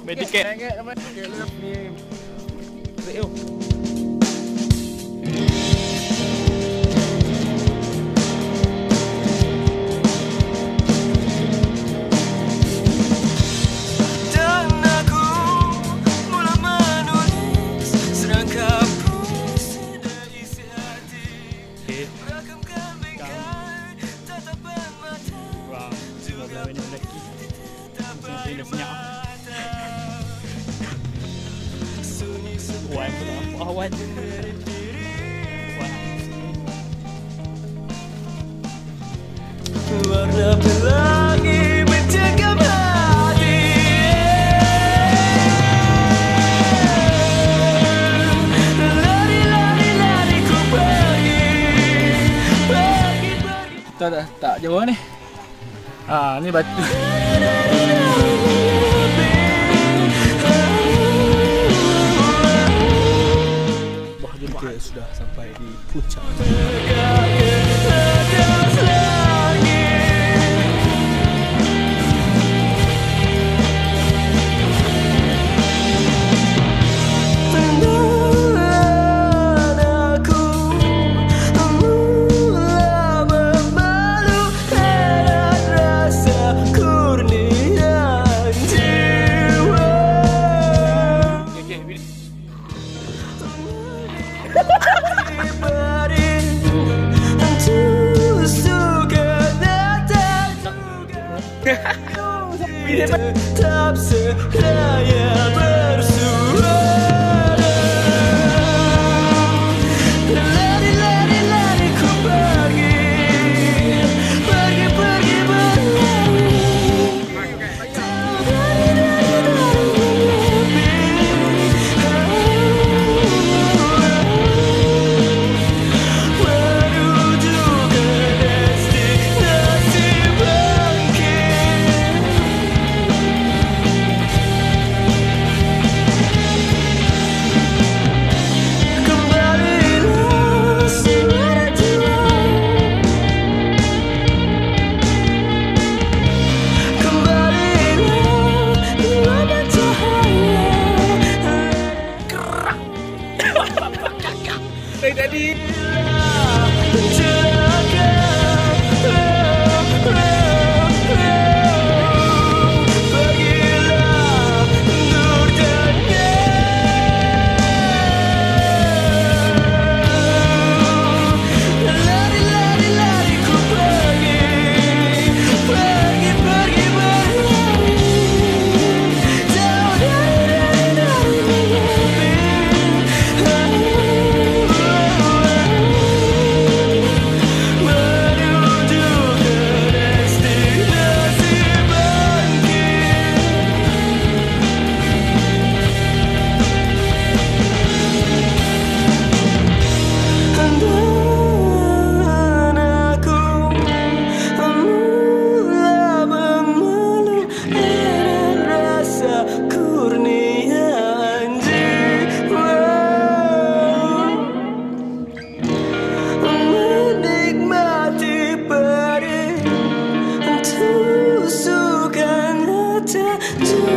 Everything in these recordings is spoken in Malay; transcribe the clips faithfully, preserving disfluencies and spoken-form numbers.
Beli tiket. Wan pun nampak awan. Warna pelangi mencengkam hati. Lari, lari, lari ku pergi, pergi, pergi. Tak, tak, tak jauh ni. Ah, ni batu. Kita sudah sampai di puncak. Tetap seraya bersuara. Lari, lari, lari ku pergi, pergi, pergi berlari. Menuju ke destinasi bangkit. Tadi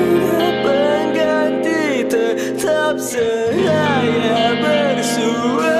juga pengganti tetap seraya bersuara.